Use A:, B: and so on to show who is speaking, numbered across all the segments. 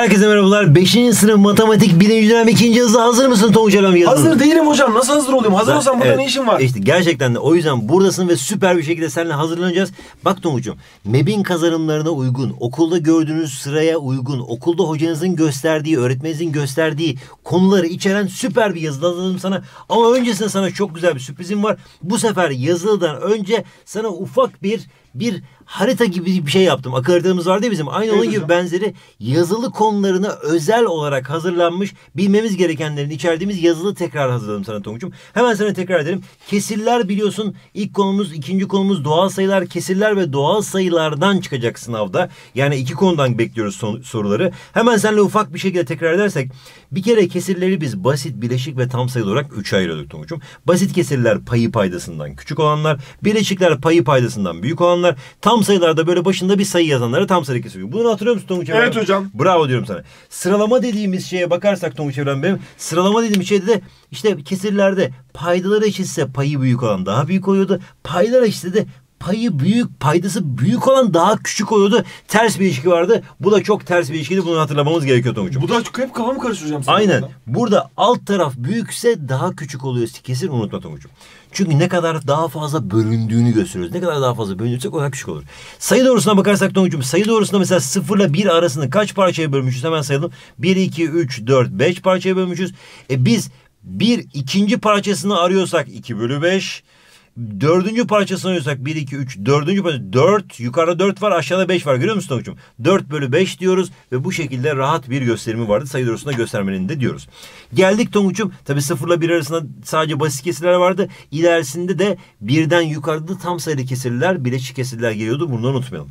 A: Herkese merhabalar. 5. sınıf matematik 1. dönem 2. yazı hazır mısın Tonguç Hocam?
B: Hazır değilim hocam. Nasıl hazır olayım? Hazır olsam burada ne işim var?
A: İşte gerçekten de o yüzden buradasın ve süper bir şekilde seninle hazırlanacağız. Bak Tonguç'um, MEB'in kazanımlarına uygun, okulda gördüğünüz sıraya uygun, okulda hocanızın gösterdiği, öğretmeninizin gösterdiği konuları içeren süper bir yazı hazırladım sana. Ama öncesinde sana çok güzel bir sürprizim var. Bu sefer yazılıdan önce sana ufak bir harita gibi bir şey yaptım. Akıl haritamız vardı ya bizim. Aynı onun gibi benzeri yazılı konularına özel olarak hazırlanmış, bilmemiz gerekenlerin içerdiğimiz yazılı tekrar hazırladım sana Tonguç'um. Hemen sana tekrar edelim. Kesirler biliyorsun. İlk konumuz, ikinci konumuz doğal sayılar. Kesirler ve doğal sayılardan çıkacak sınavda. Yani iki konudan bekliyoruz soruları. Hemen seninle ufak bir şekilde tekrar edersek, bir kere kesirleri biz basit, bileşik ve tam sayılı olarak 3'e ayırıyorduk Tonguç'um. Basit kesirler payı paydasından küçük olanlar, bileşikler payı paydasından büyük olanlar, tam sayılarda böyle başında bir sayı yazanlara tam sayı kesir. Bunu hatırlıyor musun Tonguç Evren?
B: Evet hocam.
A: Bravo diyorum sana. Sıralama dediğimiz şeye bakarsak Tonguç Evren benim, sıralama dediğim şeyde de işte kesirlerde paydaları eşitse payı büyük olan daha büyük oluyordu. Paydalar eşitse de payı büyük, paydası büyük olan daha küçük oluyordu. Ters bir ilişki vardı. Bu da çok ters bir ilişkiydi. Bunu hatırlamamız gerekiyor Tonguç'um.
B: Bu da hep kafamı karıştıracağım.
A: Aynen. Burada alt taraf büyükse daha küçük oluyor. Kesin unutma Tonguç'um. Çünkü ne kadar daha fazla bölündüğünü gösteriyoruz. Ne kadar daha fazla bölünürsek o kadar küçük olur. Sayı doğrusuna bakarsak Tonguç'um, sayı doğrusunda mesela 0 ile 1 arasını kaç parçaya bölmüşüz? Hemen sayalım. 1, 2, 3, 4, 5 parçaya bölmüşüz. Biz bir ikinci parçasını arıyorsak 2 bölü 5. Dördüncü parçasını arıyorsak 1, 2, 3, dördüncü parçası 4, yukarıda 4 var, aşağıda 5 var, görüyor musun Tonguç'um? 4 bölü 5 diyoruz ve bu şekilde rahat bir gösterimi vardı. Sayı doğrusunda göstermenin de diyoruz. Geldik Tonguç'um, tabi 0 ile 1 arasında sadece basit kesirler vardı. İlerisinde de birden yukarıda tam sayılı kesirler, bileşik kesirler geliyordu. Bunu unutmayalım.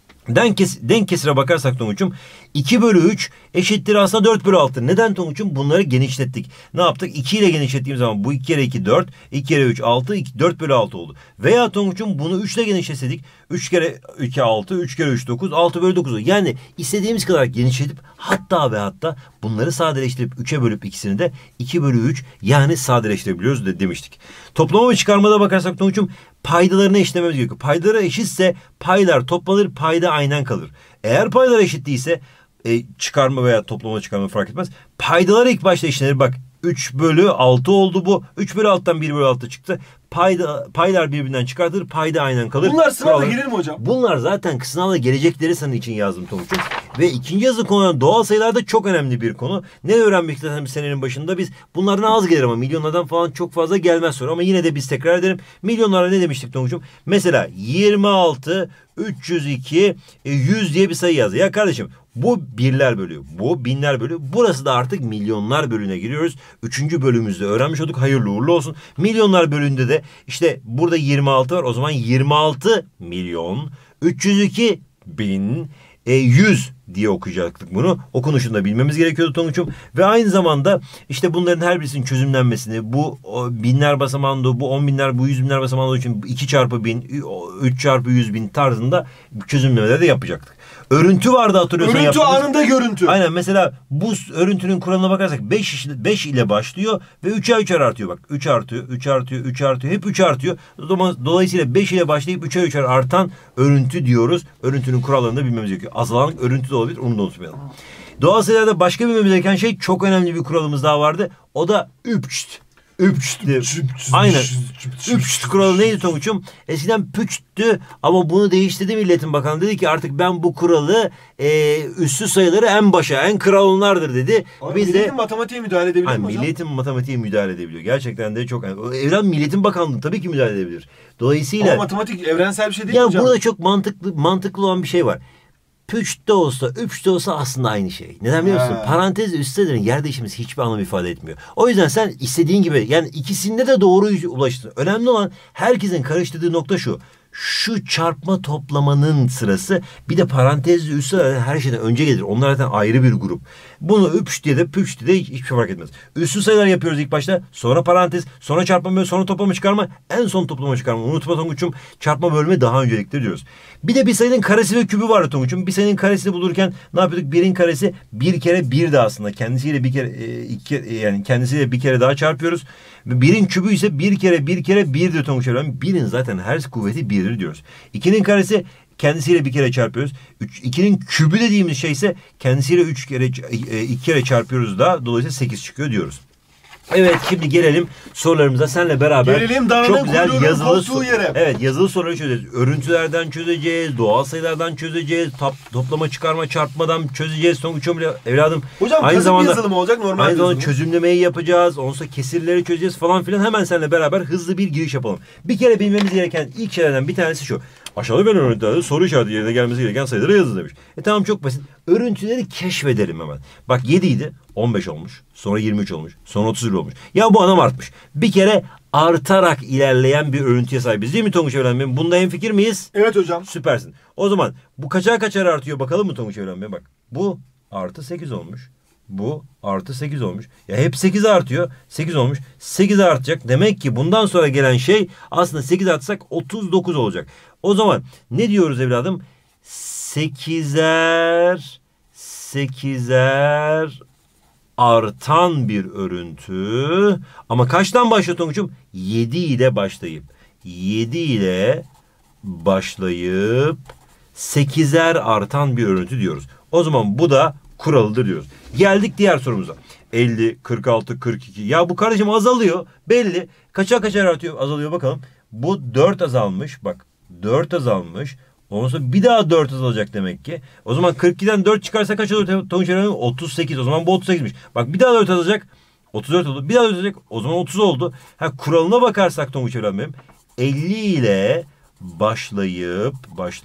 A: Denk kesire bakarsak Tonguç'um 2 bölü 3 eşittir aslında 4 bölü 6. Neden Tonguç'um? Bunları genişlettik. Ne yaptık? 2 ile genişlettiğimiz zaman bu 2 kere 2 4, 2 kere 3 6, 4 bölü 6 oldu. Veya Tonguç'um bunu 3 ile genişletseydik 3 kere 2 6, 3 kere 3 9, 6 bölü 9 oldu. Yani istediğimiz kadar genişletip hatta ve hatta bunları sadeleştirip 3'e bölüp ikisini de 2 bölü 3 yani sadeleştirebiliyoruz demiştik. Toplama ve çıkarmada bakarsak Tonguç'um paydalarını eşitlememiz gerekiyor. Paydaları eşitse paylar toplanır, payda aynen kalır. Eğer paylar eşit değilse çıkarma veya toplama çıkarma fark etmez. Paydalar ilk başta eşitlenir. Bak 3 bölü 6 oldu bu. 3 bölü 6'dan 1 bölü 6 çıktı. Paylar birbirinden çıkartılır. Payda aynen kalır.
B: Bunlar sınavda gelir mi hocam?
A: Bunlar zaten sınavda gelecekleri senin için yazdım Tonguç'um. Ve ikinci yazı konu doğal sayılarda çok önemli bir konu. Ne öğrenmek istedim senenin başında? Biz bunlardan az gelir ama milyonlardan falan çok fazla gelmez sonra. Ama yine de biz tekrar edelim. Milyonlara ne demiştik Tonguç'um? Mesela 26, 302, 100 diye bir sayı yazdı. Ya kardeşim bu birler bölüyor. Bu binler bölüyor. Burası da artık milyonlar bölüğüne giriyoruz. 3. bölümümüzde öğrenmiş olduk. Hayırlı uğurlu olsun. Milyonlar bölüğünde de işte burada 26 var. O zaman 26 milyon 302 bin 100 diye okuyacaktık bunu. Okunuşunu da bilmemiz gerekiyordu Tonguç'um. Ve aynı zamanda işte bunların her birisinin çözümlenmesini, bu binler basamağında, bu 10 binler, bu 100 binler basamağında için 2 çarpı 1000, 3 çarpı 100 bin tarzında çözümlemeler de yapacaktık. Örüntü vardı hatırlıyorsan.
B: Örüntü anında görüntü.
A: Aynen, mesela bu örüntünün kuralına bakarsak 5 ile başlıyor ve 3'er 3'er artıyor bak. 3 artıyor, 3 artıyor, 3 artıyor, hep 3 artıyor. Dolayısıyla 5 ile başlayıp 3'er 3'er artan örüntü diyoruz. Örüntünün kurallarını da bilmemiz gerekiyor. Azalan örüntü de olabilir, onu da unutmayalım. Doğal sayılarda başka bilmemiz gereken şey, çok önemli bir kuralımız daha vardı. O da üpçt. Üpçt'tü. Aynen. Üpçt kuralı neydi Tonguç'um? Eskiden püçt'tü ama bunu değiştirdi Milletin Bakanı. Dedi ki artık ben bu kuralı üssü sayıları en başa, en kral onlardır dedi.
B: Abi, Milletin matematiğe müdahale edebiliyor mu hocam?
A: Milletin matematiğe müdahale edebiliyor. Gerçekten de çok. Evren Milletin Bakanlığı tabii ki müdahale edebilir. Dolayısıyla.
B: Ama matematik evrensel bir şey değil mi hocam?
A: Ya burada çok mantıklı olan bir şey var. Püç de olsa, üpç de olsa aslında aynı şey. Neden biliyor musun? Parantez üstlerin yer değişmesi hiçbir anlam ifade etmiyor. O yüzden sen istediğin gibi, yani ikisinde de doğru ulaştın. Önemli olan, herkesin karıştırdığı nokta şu. Şu çarpma toplamanın sırası, bir de parantezli üstler her şeyden önce gelir. Onlar zaten ayrı bir grup. Bunu üpç diye de püç diye de hiçbir şey fark etmez. Üssü sayılar yapıyoruz ilk başta. Sonra parantez, sonra çarpma bölme, sonra toplama çıkarma. En son toplama çıkarma. Unutma Tonguç'um, çarpma bölme daha öncelikli diyoruz. Bir de bir sayının karesi ve kübü vardı Tonguç'um. Bir sayının karesini bulurken ne yapıyorduk? Birin karesi bir kere bir de aslında. Kendisiyle bir kere yani kendisiyle bir kere daha çarpıyoruz. Birin kübü ise bir kere birdir Tonguç Evren. Birin zaten her kuvveti birdir diyoruz. 2'nin karesi kendisiyle bir kere çarpıyoruz. 2'nin kübü dediğimiz şey ise kendisiyle 2 kere çarpıyoruz da dolayısıyla 8 çıkıyor diyoruz. Evet, şimdi gelelim sorularımıza seninle beraber.
B: Gelelim
A: çok güzel yazılı
B: yere.
A: Evet, yazılı soruları çözeceğiz. Örüntülerden çözeceğiz, doğal sayılardan çözeceğiz, toplama, çıkarma, çarpmadan çözeceğiz. Sonuçta evladım.
B: Hocam aynı zamanda yazılı mı olacak, normal
A: aynı zamanda çözümlemeyi yapacağız. Ondan sonra kesirleri çözeceğiz falan filan. Hemen seninle beraber hızlı bir giriş yapalım. Bir kere bilmemiz gereken ilk şeylerden bir tanesi şu. Aşağıda verilen örüntülerde soru işareti yerine gelmesi gereken sayıları yazın demiş. Tamam, çok basit. Örüntüleri keşfedelim hemen. Bak 7 idi, 15 olmuş. Sonra 23 olmuş. Sonra 31 olmuş. Ya bu adam artmış. Bir kere artarak ilerleyen bir örüntüye sahibiz değil mi Tonguç Evren? Bunda hemfikir miyiz?
B: Evet hocam.
A: Süpersin. O zaman bu kaçar artıyor bakalım mı Tonguç Evren? Bak bu artı 8 olmuş. Bu artı 8 olmuş. Ya hep 8 artıyor. 8 olmuş. 8 artacak. Demek ki bundan sonra gelen şey aslında 8 artsak 39 olacak. O zaman ne diyoruz evladım? 8'er artan bir örüntü. Ama kaçtan başlıyor Tonguç'um? 7 ile başlayıp 8'er artan bir örüntü diyoruz. O zaman bu da kuralıdır diyoruz. Geldik diğer sorumuza. 50, 46, 42. Ya bu kardeşim azalıyor. Belli. Kaçar artıyor, azalıyor bakalım. Bu 4 azalmış. Bak 4 azalmış. Ondan sonra bir daha 4 azalacak demek ki. O zaman 42'den 4 çıkarsa kaç olur Tonguç Evren? 38. O zaman bu 38'miş. Bak bir daha 4 azalacak. 34 oldu. Bir daha 4 azalacak. O zaman 30 oldu. Kuralına bakarsak Tonguç Evren benim. 50 ile başlayıp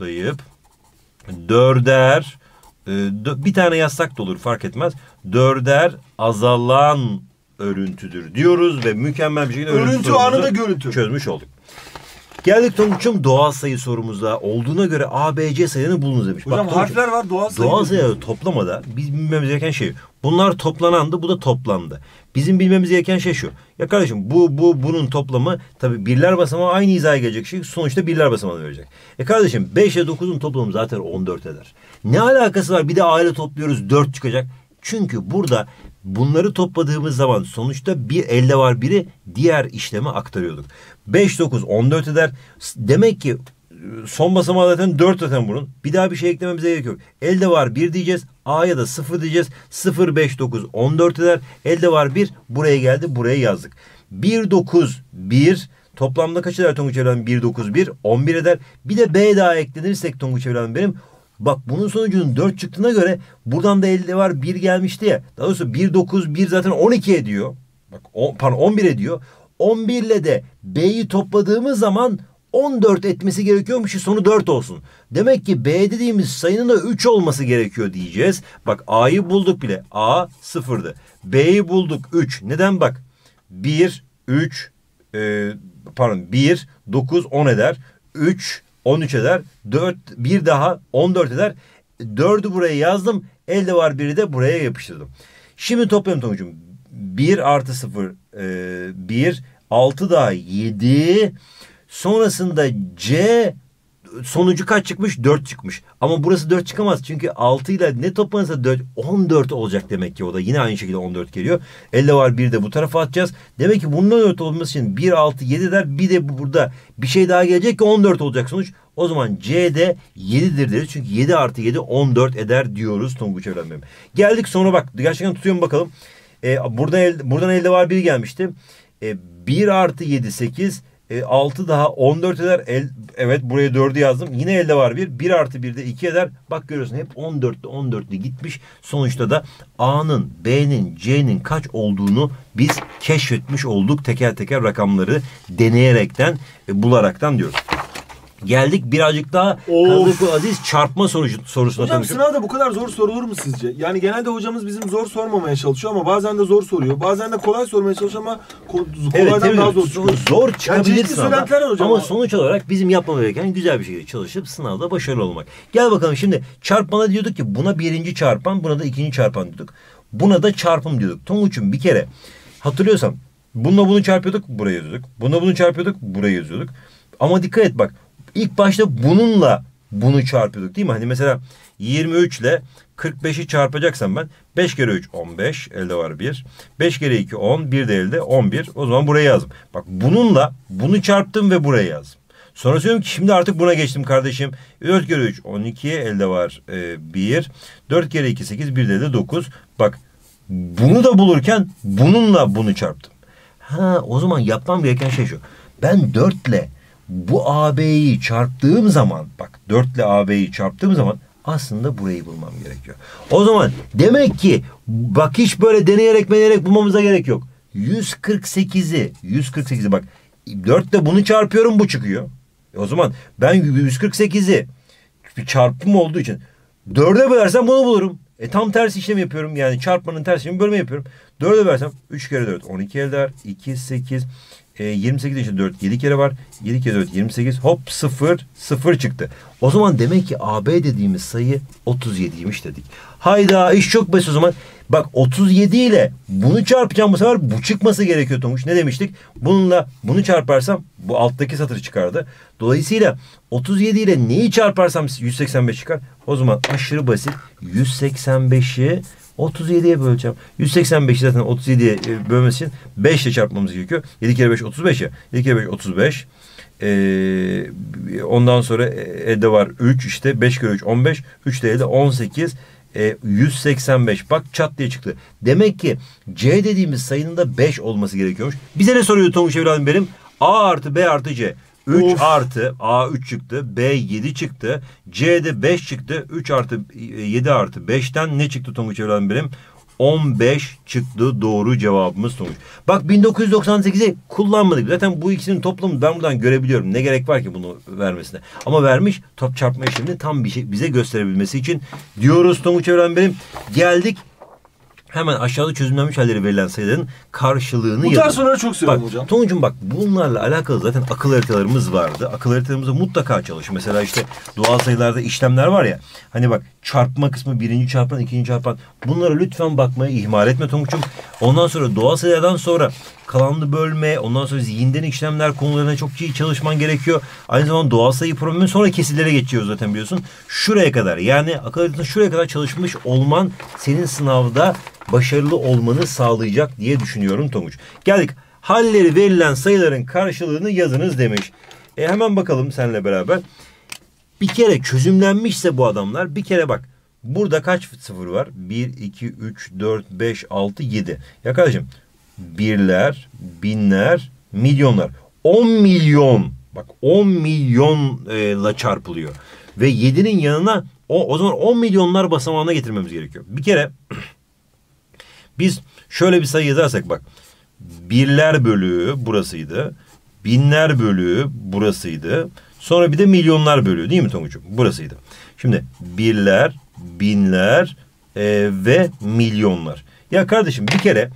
A: 4'er bir tane yazsak da olur, fark etmez. 4'er azalan örüntüdür diyoruz ve mükemmel bir şekilde
B: örüntü anında görüntü
A: çözmüş olduk. Geldik Tonguç'um doğal sayı sorumuza. Olduğuna göre A, B, C sayılarını bulunuz demiş.
B: Hocam
A: bak,
B: harfler var, doğal sayı.
A: Doğal sayıları toplamada biz bilmemiz gereken şey. Bunlar toplanandı, bu da toplandı. Bizim bilmemiz gereken şey şu. Ya kardeşim bunun toplamı tabii birler basamağı aynı hizaya gelecek şey. Sonuçta birler basamağını verecek. Kardeşim 5 ile 9'un toplamı zaten 14 eder. Ne alakası var? Bir de A ile topluyoruz 4 çıkacak. Çünkü burada bunları topladığımız zaman sonuçta bir elde var biri diğer işleme aktarıyorduk. 5, 9, 14 eder. Demek ki son basamağı zaten 4 zaten bunun. Bir daha bir şey eklememize gerek yok. Elde var 1 diyeceğiz. A'ya da 0 diyeceğiz. 0, 5, 9, 14 eder. Elde var 1. Buraya geldi. Buraya yazdık. 1, 9, 1. Toplamda kaç eder Tonguç Evren? 1, 9, 1. 11 eder. Bir de B daha eklenirsek Tonguç Evren benim. Bak bunun sonucunun 4 çıktığına göre buradan da elde var 1 gelmişti ya. Daha doğrusu 1, 9, 1 zaten 12 ediyor. Bak 11 ediyor. 11 ile de B'yi topladığımız zaman 14 etmesi gerekiyormuş ki sonu 4 olsun. Demek ki B dediğimiz sayının da 3 olması gerekiyor diyeceğiz. Bak A'yı bulduk bile. A 0'dı. B'yi bulduk 3. Neden bak? 1, 3, 1, 9, 10 eder. 3, 13 eder. 4, bir daha 14 eder. 4'ü buraya yazdım. Elde var 1'i de buraya yapıştırdım. Şimdi toplayalım Tonguç'um. 1 artı 0, 1, 6 daha 7. Sonrasında C sonucu kaç çıkmış? 4 çıkmış. Ama burası 4 çıkamaz. Çünkü 6 ile ne toplanırsa 4, 14 olacak demek ki o da. Yine aynı şekilde 14 geliyor. Elde var 1 de bu tarafa atacağız. Demek ki bundan 4 olması için 1, 6, 7 der. Bir de burada bir şey daha gelecek ki 14 olacak sonuç. O zaman C de 7'dir deriz. Çünkü 7 artı 7 14 eder diyoruz Tonguç Evren benim. Geldik sonra bak. Gerçekten tutuyorum bakalım. Buradan elde var 1 gelmişti. 1 artı 7 8. 6 daha 14 eder. Evet buraya 4'ü yazdım. Yine elde var 1. 1 artı 1 de 2 eder. Bak görüyorsun hep 14'lü gitmiş. Sonuçta da A'nın, B'nin, C'nin kaç olduğunu biz keşfetmiş olduk. Teker teker rakamları deneyerekten, bularaktan diyoruz. Geldik birazcık daha Kazık Aziz çarpma sorusuna.
B: Hocam sınavda bu kadar zor sorulur mu sizce? Yani genelde hocamız bizim zor sormamaya çalışıyor ama bazen de zor soruyor. Bazen de kolay sormaya çalışıyor ama kolaydan daha zor çıkıyor.
A: Zor çıkabilir yani
B: sınavda.
A: Ama sonuç olarak bizim yapmamız gereken güzel bir şekilde çalışıp sınavda başarılı olmak. Gel bakalım şimdi çarpmana diyorduk ki buna birinci çarpan, buna da ikinci çarpan diyorduk. Buna da çarpım diyorduk. Tonguç'um bir kere hatırlıyorsam bununla bunu çarpıyorduk, buraya yazıyorduk. Bununla bunu çarpıyorduk, buraya yazıyorduk. Ama dikkat et bak. İlk başta bununla bunu çarpıyorduk değil mi? Hani mesela 23 ile 45'i çarpacaksam ben 5 kere 3 15 elde var 1. 5 kere 2 10 1 de elde 11. O zaman buraya yazdım. Bak bununla bunu çarptım ve buraya yazdım. Sonra söylüyorum ki şimdi artık buna geçtim kardeşim. 4 kere 3 12 elde var 1. 4 kere 2 8 bir de elde 9. Bak bunu da bulurken bununla bunu çarptım. Ha o zaman yapmam gereken şey şu. Ben 4 ile bu AB'yi çarptığım zaman bak 4 ile AB'yi çarptığım zaman aslında burayı bulmam gerekiyor. O zaman demek ki bak hiç böyle deneyerek bulmamıza gerek yok. 148'i bak 4 ile bunu çarpıyorum bu çıkıyor. O zaman ben 148'i bir çarpım olduğu için 4'e bölersem bunu bulurum. Tam tersi işlem yapıyorum. Yani çarpmanın ters işlemi bölme yapıyorum. 4'e bölersem 3 kere 4 12 elde var. 2 8 28 için 4 7 kere var. 7 kere 4 28 hop 0 0 çıktı. O zaman demek ki AB dediğimiz sayı 37'ymiş dedik. Hayda iş çok basit o zaman. Bak 37 ile bunu çarpacağım bu sefer bu çıkması gerekiyor Tonguç. Ne demiştik? Bununla bunu çarparsam bu alttaki satır çıkardı. Dolayısıyla 37 ile neyi çarparsam 185 çıkar. O zaman aşırı basit 185'i 37'ye böleceğim. 185'i zaten 37'ye bölmesi için 5 ile çarpmamız gerekiyor. 7 kere 5 35 ya. 7 kere 5 35. Ondan sonra elde var 3 işte 5 kere 3 15. 3 de elde 18. 185 bak çat diye çıktı. Demek ki C dediğimiz sayının da 5 olması gerekiyormuş. Bize ne soruyor Tonguç evladım benim? A artı B artı C. 3 artı A 3 çıktı. B 7 çıktı. C'de 5 çıktı. 3 artı 7 artı 5'ten ne çıktı Tonguç evladım benim? 15 çıktı doğru cevabımız Tonguç. Bak 1998'i kullanmadık. Zaten bu ikisinin toplamını ben buradan görebiliyorum. Ne gerek var ki bunu vermesine. Ama vermiş top çarpma işlemini tam bir şey bize gösterebilmesi için diyoruz Tonguç evladım benim. Geldik. Hemen aşağıda çözümlenmiş halleri verilen sayıların karşılığını yazın.
B: Bu tarz soruları çok seviyorum hocam.
A: Tonguç'um bak bunlarla alakalı zaten akıl haritalarımız vardı. Akıl haritalarımızda mutlaka çalış. Mesela işte doğal sayılarda işlemler var ya. Hani bak çarpma kısmı birinci çarpan, ikinci çarpan. Bunlara lütfen bakmayı ihmal etme Tonguç'um. Ondan sonra doğal sayılardan sonra kalanlı bölme, ondan sonra zihinden işlemler konularına çok iyi çalışman gerekiyor. Aynı zamanda doğal sayı problemi sonra kesirlere geçiyoruz zaten biliyorsun. Şuraya kadar yani akıl haritasında şuraya kadar çalışmış olman senin sınavda başarılı olmanı sağlayacak diye düşünüyorum Tonguç. Geldik. Halleri verilen sayıların karşılığını yazınız demiş. Hemen bakalım seninle beraber. Bir kere çözümlenmişse bu adamlar bir kere bak. Burada kaç sıfır var? 1, 2, 3, 4, 5, 6, 7. Ya kardeşim birler, binler, milyonlar. 10 milyon. Bak 10 milyonla çarpılıyor. Ve 7'nin yanına o zaman 10 milyonlar basamağına getirmemiz gerekiyor. Bir kere biz şöyle bir sayı yazarsak bak. Birler bölüğü burasıydı. Binler bölüğü burasıydı. Sonra bir de milyonlar bölüğü değil mi Tonguç'um? Burasıydı. Şimdi birler, binler ve milyonlar. Ya kardeşim bir kere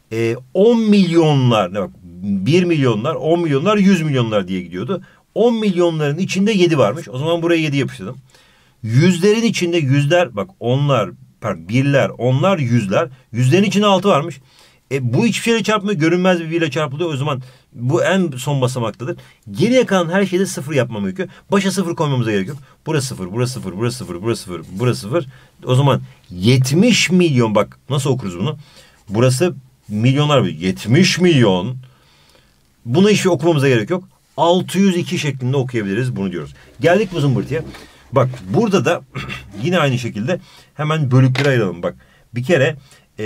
A: 10 milyonlar, ne bak 1 milyonlar, 10 milyonlar, 100 milyonlar diye gidiyordu. 10 milyonların içinde 7 varmış. O zaman buraya 7 yapıştırdım. Yüzlerin içinde yüzler, bak onlar, pardon, birler, onlar, yüzler. Yüzlerin içinde 6 varmış. Bu hiçbir şeyle çarpmıyor. Görünmez bir virle çarpılıyor. O zaman bu en son basamaktadır. Geriye kalan her şeyde 0 yapmam gerekiyor. Başa 0 koymamıza gerek yok. Burası 0, burası 0, burası 0, burası 0, burası 0. O zaman 70 milyon, bak nasıl okuruz bunu? Burası milyonlar, 70 milyon. Bunu hiçbir okumamıza gerek yok. 602 şeklinde okuyabiliriz bunu diyoruz. Geldik bu zımbırtıya. Bak burada da yine aynı şekilde hemen bölükleri ayıralım. Bak bir kere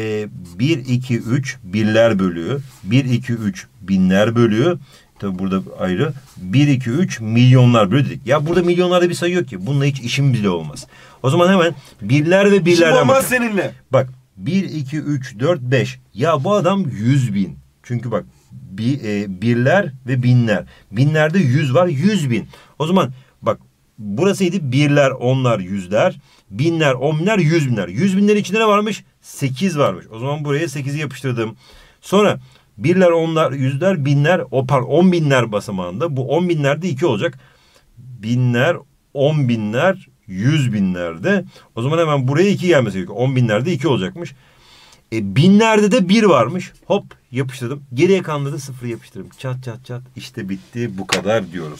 A: 1, 2, 3 birler bölüğü. 1, 2, 3 binler bölüğü. Tabi burada ayrı. 1, 2, 3 milyonlar bölüğü dedik. Ya burada milyonlarda bir sayı yok ki. Bununla hiç işim bile olmaz. O zaman hemen birler ve birlerden
B: İşim olmaz seninle.
A: Bak 1, 2, 3, 4, 5. Ya bu adam 100 bin. Çünkü bak birler ve binler. Binlerde 100 var, 100 bin. O zaman bak burasıydı birler, onlar, yüzler. Binler, 10 binler, 100 binler. 100 binlerin içinde ne varmış? 8 varmış. O zaman buraya 8'i yapıştırdım. Sonra birler, onlar, yüzler, binler, 10 binler basamağında. Bu 10 binlerde 2 olacak. Binler, 10 binler, 100 binlerde. O zaman hemen buraya 2 gelmesi gerekiyor. 10 binlerde 2 olacakmış. Binlerde de 1 varmış. Hop yapıştırdım. Geriye kalanları da 0 yapıştırdım. Çat çat çat. İşte bitti, bu kadar diyoruz.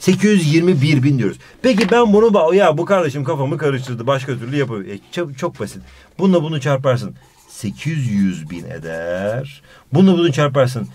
A: 821 bin diyoruz. Peki ben bunu ya bu kardeşim kafamı karıştırdı. Başka türlü yapabilir. Çok basit. Bununla bunu çarparsın. 800.000 eder. Bunu çarparsın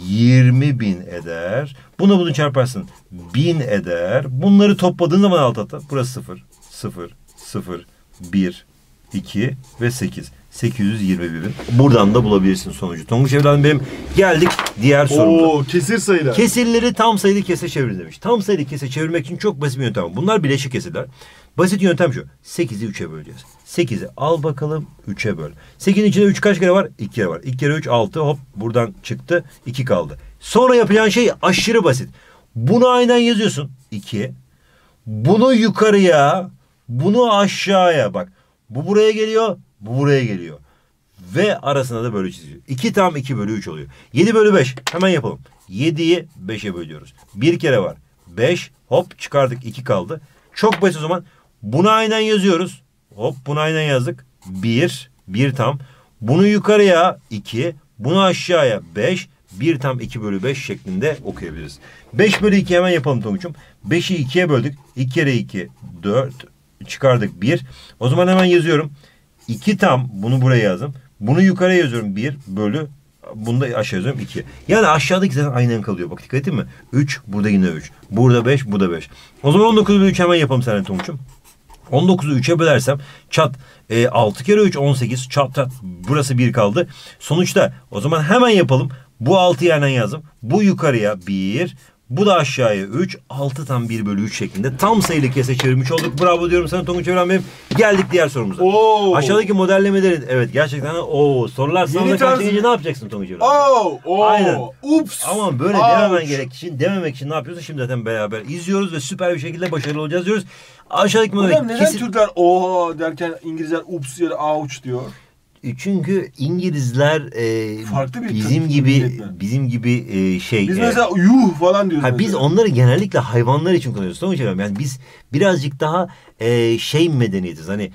A: 20.000 eder. Bunu çarparsın 1000 eder. Bunları topladığın zaman alt alta. Burası 0, 0, 0, 1, 2 ve 8. 821.000. Buradan da bulabilirsin sonucu. Tonguç evladım benim. Geldik diğer sorumuza.
B: Oo, kesir sayılar.
A: Kesirleri tam sayılı kese çevirin demiş. Tam sayılı kese çevirmek için çok basit bir yöntem var. Bunlar bileşik kesirler. Basit yöntem şu. 8'i 3'e böleceğiz. 8'i al bakalım 3'e böl. 8'in içinde 3 kaç kere var? 2 kere var. 2 kere 3 6, hop buradan çıktı. 2 kaldı. Sonra yapacağın şey aşırı basit. Bunu aynen yazıyorsun. 2. Bunu yukarıya, bunu aşağıya bak. Bu buraya geliyor, bu buraya geliyor. Ve arasında da bölü çiziyor. 2 tam 2 bölü 3 oluyor. 7 bölü 5. Hemen yapalım. 7'yi 5'e bölüyoruz. Bir kere var. 5, hop çıkardık, 2 kaldı. Çok basit o zaman. Bunu aynen yazıyoruz. Hop bunu aynen yazdık. 1, 1 tam. Bunu yukarıya 2, bunu aşağıya 5, 1 tam 2 bölü 5 şeklinde okuyabiliriz. 5 bölü 2 hemen yapalım Tonguç'um. 5'i 2'ye böldük. 2 kere 2, 4, çıkardık 1. O zaman hemen yazıyorum. 2 tam, bunu buraya yazdım. Bunu yukarıya yazıyorum 1 bölü, bunu da aşağı yazıyorum 2. Yani aşağıdaki zaten aynen kalıyor. Bak dikkat ettin mi? 3, burada yine 3. Burada 5, burada 5. O zaman 19 bölü 3 hemen yapalım seninle Tonguç'um. 19'u 3'e bölersem çat 6 kere 3 18, çat çat burası 1 kaldı. Sonuçta o zaman hemen yapalım. Bu 6'yı aynen yazdım. Bu yukarıya 1, bu da aşağıya 3. 6 tam 1 bölü 3 şeklinde tam sayılı kese çevirmiş olduk. Bravo diyorum sana Tonguç Evren benim. Geldik diğer sorumuza.
B: Oo.
A: Aşağıdaki modellemelerin, evet gerçekten sorular sınavda karşılayınca ne yapacaksın Tonguç Evren? Aynen.
B: Ups.
A: Ama böyle dememek için ne yapıyorsun? Şimdi zaten beraber izliyoruz ve süper bir şekilde başarılı olacağız diyoruz. Aşağıdaki
B: Hocam neden Türkler oha derken İngilizler ups yerine ouch diyor?
A: Çünkü İngilizler
B: farklı bir
A: bizim gibi
B: biz mesela yuh falan diyoruz.
A: Biz onları genellikle hayvanlar için kullanıyoruz. Sonuç olarak yani biz birazcık daha medeniyetiz. Hani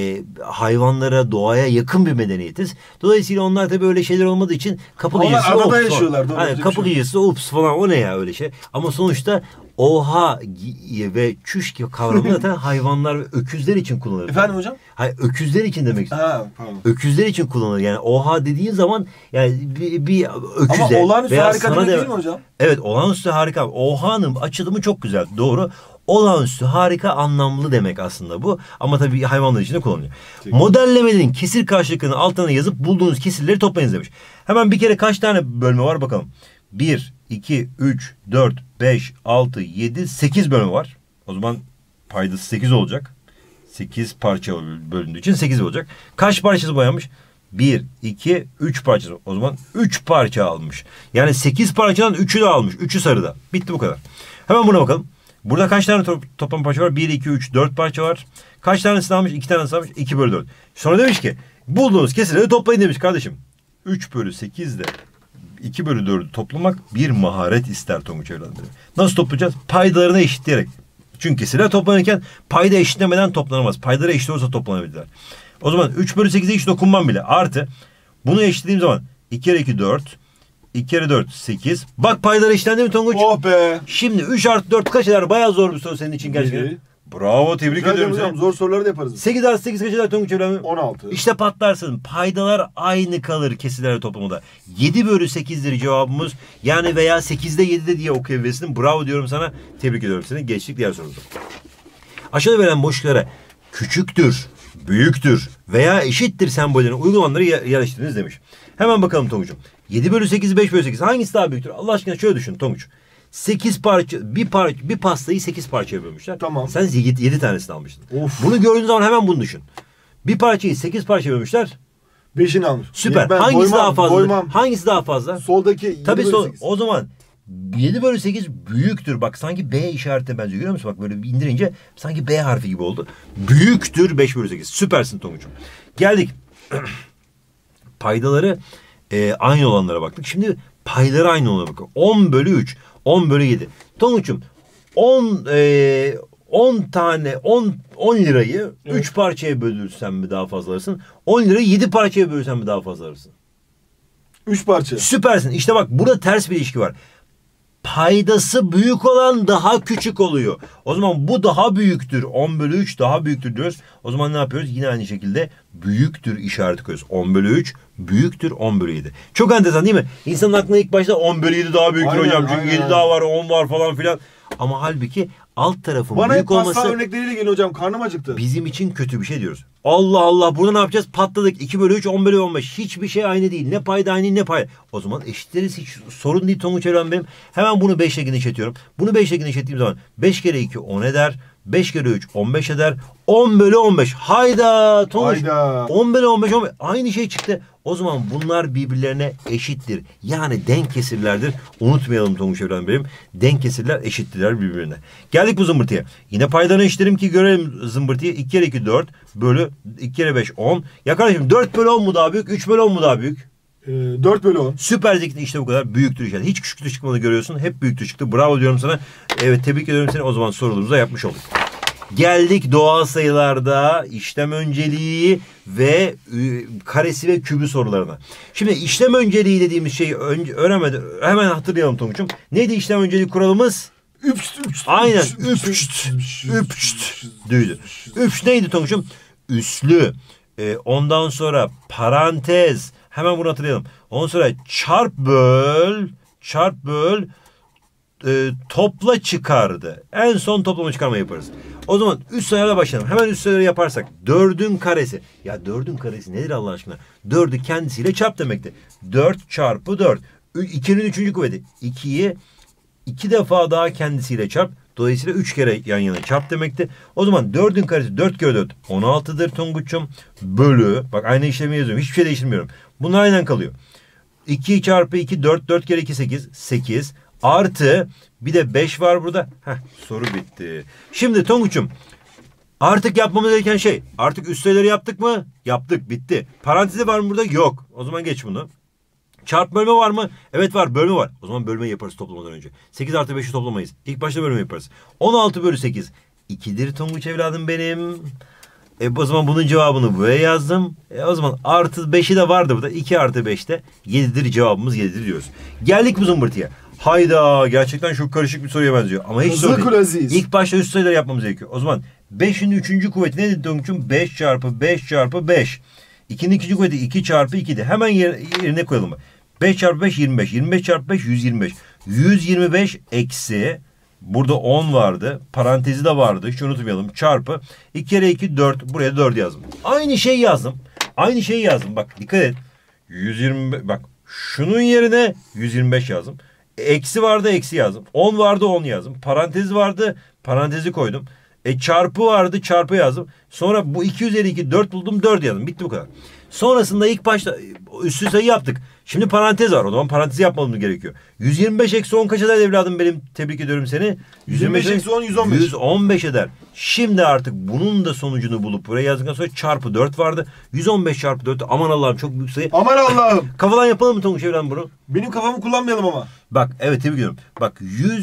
A: hayvanlara, doğaya yakın bir medeniyetiz. Dolayısıyla onlar tabii öyle şeyler olmadığı için kapı gıcısı
B: onlar adada yaşıyorlar.
A: Hani kapı gıcısı ups falan, o ne ya öyle şey. Ama sonuçta oha ve çüş gibi kavramı zaten hayvanlar ve öküzler için kullanılır.
B: Efendim hocam?
A: Hayır, öküzler için demek istiyorum.
B: Pardon.
A: Öküzler için kullanılır. Yani oha dediğin zaman yani bir öküze.
B: Ama olağanüstü
A: veya
B: harika demek değil mi
A: de,
B: hocam?
A: Evet, olağanüstü harika. Oha'nın açılımı çok güzel. Doğru. Olağanüstü harika anlamlı demek aslında bu. Ama tabii hayvanlar için de kullanılıyor. Modellemenin kesir karşılıklarını altına yazıp bulduğunuz kesirleri toplayınız demiş. Hemen bir kere kaç tane bölme var bakalım. 1, 2, 3, 4, 5, 6, 7, 8 bölme var. O zaman paydası 8 olacak. 8 parça bölündüğü için 8 olacak. Kaç parçası boyanmış? 1, 2, 3 parçası. O zaman 3 parça almış. Yani 8 parçadan 3'ü de almış. 3'ü sarıda. Bitti bu kadar. Hemen buna bakalım. Burada kaç tane toplam parça var? 1, 2, 3, 4 parça var. Kaç tanesini almış? 2 tanesini almış. 2 bölü 4. Sonra demiş ki bulduğunuz kesirleri toplayın demiş kardeşim. 3 bölü 8 de 2 bölü 4'ü toplamak bir maharet ister Tonguç evladım. Nasıl toplayacağız? Paydalarını eşitleyerek. Çünkü kesirler toplanırken payda eşitlemeden toplanamaz. Paydaları eşit olursa toplanabilirler. O zaman 3 bölü 8'e hiç dokunmam bile. Artı bunu eşitlediğim zaman 2 kere 2 4. 2 kere 4 8. Bak paydaları eşitlendi mi Tonguç?
B: Oh be.
A: Şimdi 3 artı 4 kaç eder? Bayağı zor bir soru senin için gerçekten. Bravo, tebrik ediyorum
B: hocam. Zor soruları da yaparız.
A: 8 artı 8 kaç eder Tonguç evladım?
B: 16.
A: İşte patlarsın. Paydalar aynı kalır kesirler toplamında. 7 bölü 8'dir cevabımız. Yani veya 8'de 7'de diye okuyabilirsin. Bravo diyorum sana. Tebrik ediyorum seni. Geçtik diğer sorumuza. Aşağıda verilen boşluklara küçüktür, büyüktür veya eşittir sembollerini uygulamaları yerleştiriniz demiş. Hemen bakalım Tonguç'um. 7 bölü 8, 5 bölü 8. Hangisi daha büyüktür? Allah aşkına şöyle düşün Tonguç. 8 parça, bir pastayı 8 parçaya bölmüşler.
B: Tamam.
A: Sen 7 tanesini almıştın.
B: Of.
A: Bunu gördüğün zaman hemen bunu düşün. Bir parçayı 8 parçaya bölmüşler.
B: 5'ini almış.
A: Süper. Hangisi daha fazla? Hangisi daha fazla?
B: Soldaki.
A: Tabii o zaman 7 bölü 8 büyüktür. Bak sanki B işaretine benziyor. Görüyor musun? Bak böyle indirince sanki B harfi gibi oldu. Büyüktür 5 bölü 8. Süpersin Tonguç'um. Geldik. Paydaları aynı olanlara baktık. Şimdi payları aynı olanlara bakalım. 10 bölü 3. 10 bölü 7. Tonguç'um 10 lirayı 3 parçaya bölürsen mi daha fazla alırsın? 10 lirayı 7 parçaya bölürsen mi daha fazla alırsın?
B: 3 parça.
A: Süpersin. İşte bak burada ters bir ilişki var. paydası büyük olan daha küçük oluyor. O zaman bu daha büyüktür. 10 bölü 3 daha büyüktür diyoruz. O zaman ne yapıyoruz? Yine aynı şekilde büyüktür işareti koyuyoruz. 10 bölü 3 büyüktür 10 bölü 7. Çok enteresan değil mi? İnsanın aklına ilk başta 10 bölü 7 daha büyüktür
B: Aynen,
A: hocam. Çünkü
B: aynen,
A: 7
B: aynen.
A: daha var, 10 var falan filan. Ama halbuki alt tarafın
B: Bana hep
A: büyük
B: pasta
A: olması
B: örnekleriyle geliyor hocam. Karnım acıktı.
A: bizim için kötü bir şey diyoruz. Allah Allah, burada ne yapacağız? Patladık. 2 bölü 3, 10 bölü 15. Hiçbir şey aynı değil. Ne payda aynı ne pay. O zaman eşitleriz. Hiç sorun değil Tonguç Evren benim. Hemen bunu 5 ile genişletiyorum. Bunu 5 ile genişlettiğim zaman 5 kere 2 10 eder. 5 kere 3 15 eder. 10 bölü 15. Hayda Tonguç.
B: Hayda.
A: 10 bölü 15, 15. Aynı şey çıktı. O zaman bunlar birbirlerine eşittir. Yani denk kesirlerdir. Unutmayalım Tonguç Evren benim. Denk kesirler eşittirler birbirine. Geldik bu zımbırtıya. Yine paydanı eşitlerim ki görelim zımbırtıyı. 2 kere 2 4 bölü 2 kere 5 10. Ya kardeşim 4 bölü 10 mu daha büyük? 3 bölü 10 mu daha büyük?
B: 4 bölü 10.
A: Süper Zek'te işte bu kadar büyüktür işaret. Hiç küçüktür çıkmadı görüyorsun. Hep büyüktür çıktı. Bravo diyorum sana. Evet, tebrik ediyorum seni. O zaman sorularımızı da yapmış olduk. Geldik doğal sayılarda işlem önceliği ve karesi ve kübü sorularına. Şimdi işlem önceliği dediğimiz şeyi öğrenmeden hemen hatırlayalım Tonguç'um. Neydi işlem önceliği kuralımız? Aynen. Düydü. Üpşt neydi Tonguç'um? Üslü. Ondan sonra parantez. Hemen bunu hatırlayalım. Ondan sonra çarp böl topla çıkardı. En son toplama çıkarma yaparız. O zaman üst sayılarla başlayalım. Hemen üst sayıları yaparsak 4'ün karesi. Ya 4'ün karesi nedir Allah aşkına? 4'ü kendisiyle çarp demekti. 4 çarpı 4. 2'nin 3. kuvveti. 2'yi 2 defa daha kendisiyle çarp. Dolayısıyla 3 kere yan yana çarp demekti. O zaman 4'ün karesi 4 kere 4 16'dır Tonguç'um. Bölü. Bak aynı işlemi yazıyorum. Hiçbir şey değiştirmiyorum. Bunlar aynen kalıyor. 2 çarpı 2 4. 4 kere 2 8. 8. Artı bir de 5 var burada. Soru bitti. Şimdi Tonguç'um artık yapmamız gereken şey. Artık üst sayıları yaptık mı? Yaptık. Bitti. Parantezi var mı burada? Yok. O zaman geç bunu. Çarp bölme var mı? Evet var. Bölme var. O zaman bölmeyi yaparız toplamadan önce. 8 artı 5'i toplamayız. İlk başta bölme yaparız. 16 bölü 8. 2'dir Tonguç evladım benim. O zaman bunun cevabını buraya yazdım. O zaman artı 5'i de vardı burada. 2 artı 5'te 7'dir cevabımız 7'dir diyoruz. Geldik bu zımbırtıya. Hayda, gerçekten çok karışık bir soruya benziyor. Ama hiç zor değil. İlk başta üst sayıları yapmamız gerekiyor. O zaman 5'in 3. kuvveti nedir Tonguç'um? 5 çarpı 5 çarpı 5. 2'nin 2. kuvveti 2 çarpı 2'di. Hemen yerine koyalım. 5 çarpı 5 25. 25 çarpı 5 125. 125 eksi. Burada 10 vardı. Parantezi de vardı. Hiç unutmayalım. Çarpı. 2 kere 2 4. Buraya 4 yazdım. Aynı şeyi yazdım. Aynı şeyi yazdım. Bak dikkat et. 125. Bak şunun yerine 125 yazdım. Eksi vardı, eksi yazdım. 10 vardı, 10 yazdım. Parantez vardı, parantezi koydum. Çarpı vardı, çarpı yazdım. Sonra bu 2 üzeri 2 4 buldum, 4 yazdım. Bitti bu kadar. Sonrasında ilk başta üstü sayı yaptık. Şimdi parantez var. O zaman parantezi yapmamız gerekiyor. 125 eksi 10 kaç eder evladım benim? Tebrik ediyorum seni.
B: 125 eksi 10 115.
A: 115 eder. Şimdi artık bunun da sonucunu bulup buraya yazdıktan sonra çarpı 4 vardı. 115 çarpı 4. Aman Allah'ım çok büyük sayı.
B: Aman Allah'ım.
A: Kafadan yapalım mı Tonguç evladım bunu?
B: Benim kafamı kullanmayalım ama.
A: Bak evet tebrik ediyorum. Bak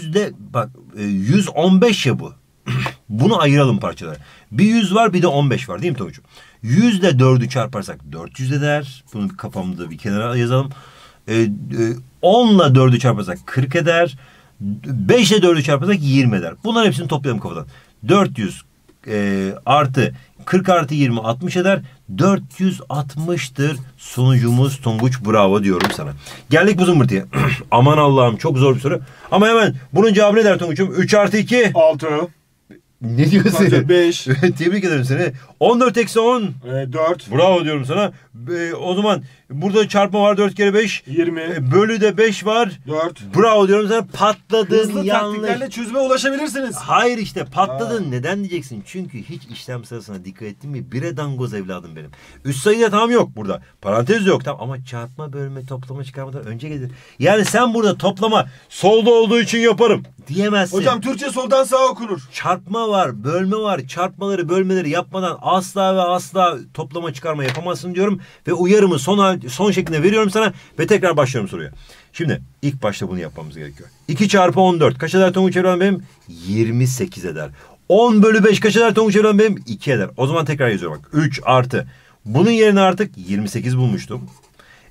A: 115 ya bu. Bunu ayıralım parçalara. Bir 100 var bir de 15 var değil mi Tonguç'um? 100 ile 4'ü çarparsak 400 eder. Bunu kafamda bir kenara yazalım. 10 ile 4'ü çarparsak 40 eder. 5 ile 4'ü çarparsak 20 eder. Bunların hepsini toplayalım kafadan. 400 artı 40 artı 20 60 eder. 460'tır sonucumuz Tonguç, bravo diyorum sana. Geldik bu zımbırtıya. Aman Allah'ım çok zor bir soru. Ama hemen bunun cevabı ne der Tonguç'um? 3 artı 2.
B: 6.
A: Ne diyorsun?
B: 5.
A: Tebrik ederim seni. 14 eksi 10.
B: 4.
A: Bravo diyorum sana. O zaman burada çarpma var 4 kere 5.
B: 20.
A: Bölü de 5 var.
B: 4.
A: Bravo diyorum sana. Patladın,
B: Hızlı
A: yanlış.
B: taktiklerle çözüme ulaşabilirsiniz.
A: Hayır işte patladın. Neden diyeceksin? Çünkü hiç işlem sırasına dikkat ettin mi? Bire dangoz evladım benim. Üst sayıda tam yok burada. Parantez de yok tam ama çarpma, bölme, toplama çıkarmadan önce gelir. Yani sen burada toplama solda olduğu için yaparım diyemezsin.
B: Hocam Türkçe soldan sağa okunur.
A: Çarpma var, bölme var. Çarpmaları, bölmeleri yapmadan asla ve asla toplama çıkarma yapamazsın diyorum. Ve uyarımı son şeklinde veriyorum sana ve tekrar başlıyorum soruya. Şimdi ilk başta bunu yapmamız gerekiyor. 2 çarpı 14 kaç eder Tonguç evladım benim? 28 eder. 10 bölü 5 kaç eder Tonguç evladım benim? 2 eder. O zaman tekrar yazıyorum bak. 3 artı. Bunun yerine artık 28 bulmuştum.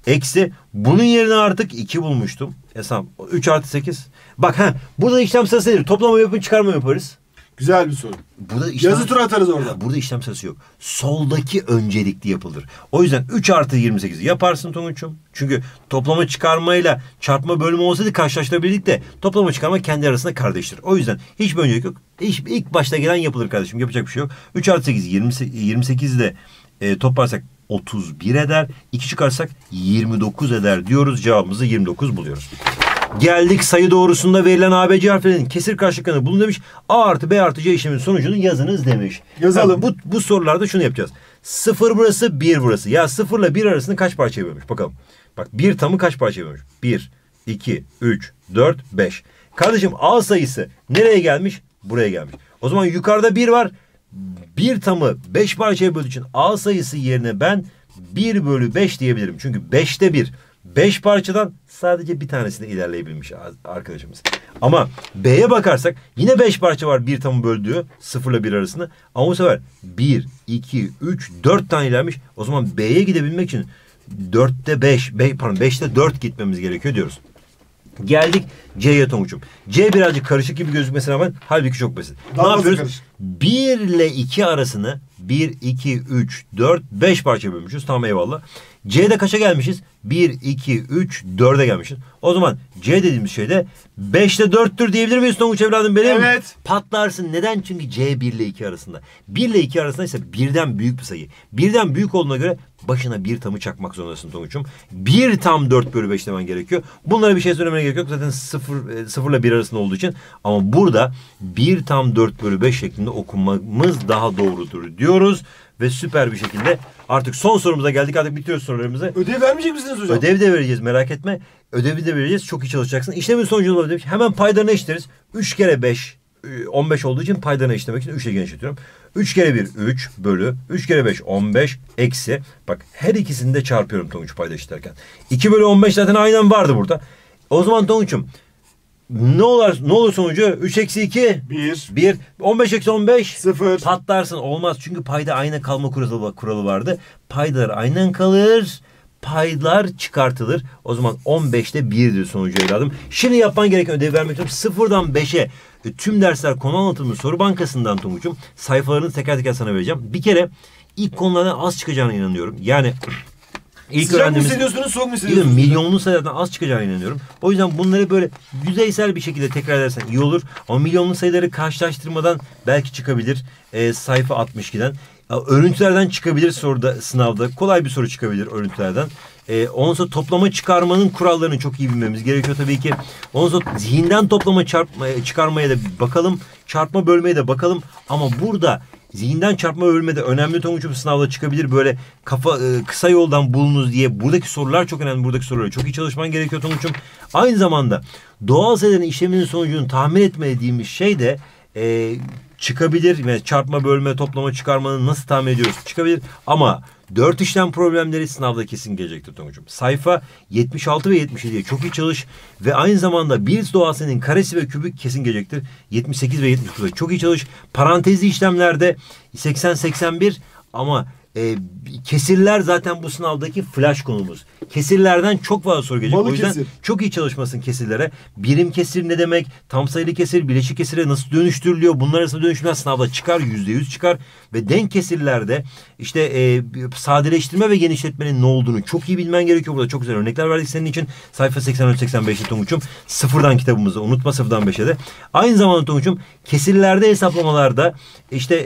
A: Eksi bunun yerine artık 2 bulmuştum. Hesap 3 artı 8. Bak burada işlem sırası nedir? Toplama yapın, çıkarma yaparız.
B: Güzel bir soru.
A: Burada
B: yazı tura atarız orada.
A: Burada işlem sırası yok. Soldaki öncelikli yapılır. O yüzden 3 artı 28'i yaparsın Tonguç'um. Çünkü toplama çıkarmayla çarpma bölme olsaydı karşılaştırabilirdik de toplama çıkarma kendi arasında kardeştir. O yüzden hiçbir öncelik yok. İlk başta gelen yapılır kardeşim. Yapacak bir şey yok. 3 artı 8 28'i de toplarsak 31 eder. 2 çıkarsak 29 eder diyoruz. Cevabımızı 29 buluyoruz. Geldik sayı doğrusunda verilen ABC harflerinin kesir karşılıklarını bulun demiş. A artı B artı C işleminin sonucunu yazınız demiş.
B: Yazalım.
A: Bu sorularda şunu yapacağız. 0 burası, 1 burası. Ya 0 ile 1 arasını kaç parçaya bölmüş? Bakalım. Bak bir tamı kaç parçaya bölmüş? 1, 2, 3, 4, 5. Kardeşim A sayısı nereye gelmiş? Buraya gelmiş. O zaman yukarıda 1 var. Bir tamı 5 parçaya böldüğü için A sayısı yerine ben 1 bölü 5 diyebilirim. Çünkü 5'te 1. 5 parçadan sadece bir tanesine ilerleyebilmiş arkadaşımız. Ama B'ye bakarsak yine 5 parça var bir tamı böldüğü 0 ile 1 arasında. Ama bu sefer 1, 2, 3, 4 tane ilerlemiş. O zaman B'ye gidebilmek için 5'te 4 gitmemiz gerekiyor diyoruz. Geldik C'ye Tonguç'um. C birazcık karışık gibi gözükmesine rağmen halbuki çok basit.
B: Daha
A: ne yapıyoruz?
B: karışık.
A: 1 ile 2 arasını 1, 2, 3, 4, 5 parça bölmüşüz. Tamam eyvallah. C'de kaça gelmişiz? 1, 2, 3, 4'e gelmişiz. O zaman C dediğimiz şey de 5'te 4'tür diyebilir miyiz Tonguç evladım benim?
B: Evet.
A: Patlarsın. Neden? Çünkü C 1 ile 2 arasında. 1 ile 2 arasında ise birden büyük bir sayı. Birden büyük olduğuna göre başına bir tamı çakmak zorundasın Tonguç'um. 1 tam 4 bölü 5 demen gerekiyor. Bunlara bir şey söylemene gerek yok. Zaten 0 ile 1 arasında olduğu için. Ama burada 1 tam 4 bölü 5 şeklinde okumamız daha doğrudur diyoruz. Ve süper bir şekilde artık son sorumuza geldik. Artık bitiriyoruz sorularımızı.
B: Ödev vermeyecek misiniz hocam?
A: Ödev de vereceğiz, merak etme. Ödevi de vereceğiz. Çok iyi çalışacaksın. İşlemin sonucunu da demiş. Hemen paylarını eşitleriz. 3 kere 5 15 olduğu için paylarını eşitlemek için 3 ile genişletiyorum. 3 kere 1 3 bölü 3 kere 5 15 eksi. Bak her ikisini de çarpıyorum Tonguç payda eşitlerken. 2 bölü 15 zaten aynen vardı burada. O zaman Tonguç'um ne olur sonucu? 3 eksi 2 1 15 eksi 15
B: 0.
A: Patlarsın. Olmaz. Çünkü payda ayna kalma kuralı vardı. Paydalar aynen kalır. Paylar çıkartılır. O zaman 15'te 1'dir sonucu evladım. Şimdi yapman gereken ödevi vermek istiyorum. 0'dan 5'e tüm dersler konu anlatımı soru bankasından Tonguç'um sayfalarını teker teker sana vereceğim. Bir kere ilk konulardan az çıkacağına inanıyorum. Yani İlk
B: sıcak mı
A: öğrendiğimiz-
B: hissediyorsunuz, soğuk mu hissediyorsunuz?
A: Milyonlu sayılardan az çıkacağına inanıyorum. O yüzden bunları böyle yüzeysel bir şekilde tekrar edersen iyi olur. Ama milyonlu sayıları karşılaştırmadan belki çıkabilir. Sayfa 62'den. Örüntülerden çıkabilir soruda, sınavda. Kolay bir soru çıkabilir örüntülerden. Ondan sonra toplama çıkarmanın kurallarını çok iyi bilmemiz gerekiyor tabii ki. Ondan sonra zihinden toplama çıkarmaya da bakalım. Çarpma bölmeye de bakalım. Ama burada zihinden çarpma bölme de önemli Tonguç'um, sınavda çıkabilir. Böyle kısa yoldan bulunuz diye. Buradaki sorular çok önemli. Buradaki soruları çok iyi çalışman gerekiyor Tonguç'um. Aynı zamanda doğal sayıların işleminin sonucunu tahmin etme dediğimiz şey de çıkabilir. Yani çarpma, bölme, toplama, çıkarmanın nasıl tahmin ediyoruz? Çıkabilir. Ama 4 işlem problemleri sınavda kesin gelecektir Tonguç'um. Sayfa 76 ve 77'ye çok iyi çalış. Ve aynı zamanda bir doğal sayının karesi ve kübü kesin gelecektir. 78 ve 79'da çok iyi çalış. Parantezli işlemlerde 80-81 ama kesirler zaten bu sınavdaki flash konumuz. Kesirlerden çok fazla soru gelecek.
B: Balı
A: o yüzden
B: kesir.
A: çok iyi çalışmasın kesirlere. Birim kesir ne demek? Tam sayılı kesir, bileşik kesire nasıl dönüştürülüyor? Bunlar arasında dönüşümler sınavda çıkar. %100 çıkar. Ve denk kesirlerde işte sadeleştirme ve genişletmenin ne olduğunu çok iyi bilmen gerekiyor. Burada çok güzel örnekler verdik senin için. Sayfa 84-85'te Tonguç'um. Sıfırdan kitabımızı unutma, sıfırdan 5'e de. Aynı zamanda Tonguç'um kesirlerde hesaplamalarda işte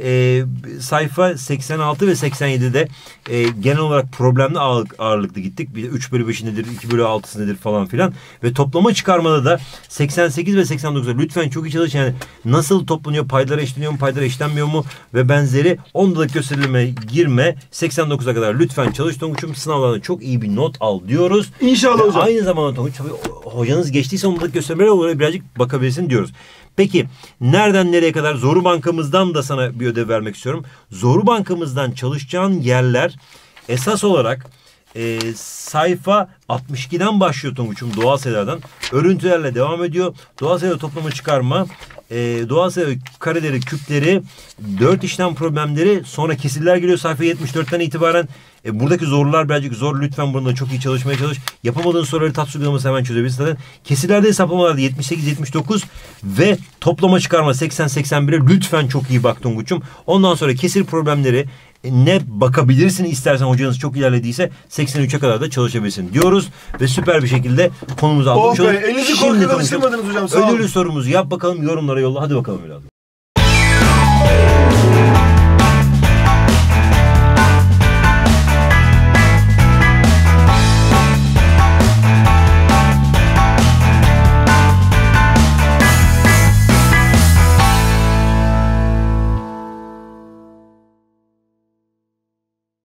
A: sayfa 86 ve 87'de genel olarak problemli ağırlıklı gittik. Bir de 3 bölü 5 nedir, 2 bölü 6'sı nedir falan filan. Ve toplama çıkarmada da 88 ve 89'da lütfen çok iyi çalış. Yani nasıl toplanıyor, paydalara eşleniyor mu, paydalara eşlenmiyor mu ve benzeri. Ondalık gösterilime girme. 89'a kadar lütfen çalış Tonguç'um. Sınavlarda çok iyi bir not al diyoruz.
B: İnşallah hocam.
A: Aynı zamanda Tonguç, tabii hocanız geçtiyse ondalık göstermelere olarak birazcık bakabilirsin diyoruz. Peki nereden nereye kadar? Zoru bankamızdan da sana bir ödev vermek istiyorum. Zoru bankamızdan çalışacağın yerler esas olarak sayfa 62'den başlıyor Tonguç'um doğal sayılardan. Örüntülerle devam ediyor. Doğal sayıları toplama çıkarma, doğal sayı kareleri, küpleri, 4 işlem problemleri, sonra kesirler geliyor sayfa 74'ten itibaren. Buradaki zorlular birazcık zor. Lütfen bunda çok iyi çalışmaya çalış. Yapamadığın soruları Tatsu uygulaması hemen çözebilirsin zaten. Kesirlerde hesaplamalarda 78-79 ve toplama çıkarma 80-81'e lütfen çok iyi bak Tonguç'um. Ondan sonra kesir problemleri ne bakabilirsin istersen hocanız çok ilerlediyse 83'e kadar da çalışabilirsin diyoruz ve süper bir şekilde konumuzu almış olduk.
B: Elinizi korkudan ısırmadınız hocam. Sağ olun.
A: Ödüllü sorumuzu yap bakalım, yorumlara yolla. Hadi bakalım biraz.